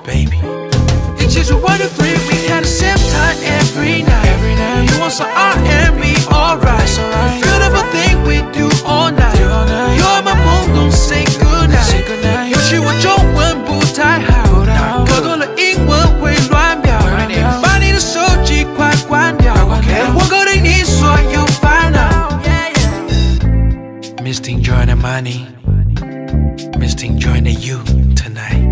baby. 一起说 1, 2, 3, we had the same time every night. You want some R&B, alright. Beautiful thing we do all night. You're my moon, don't say goodnight. 有时我中文不太好，搞多了英文会乱表。把你的手机快关掉，我搞定你所有烦恼。Missed enjoying the money, missed enjoying the you tonight.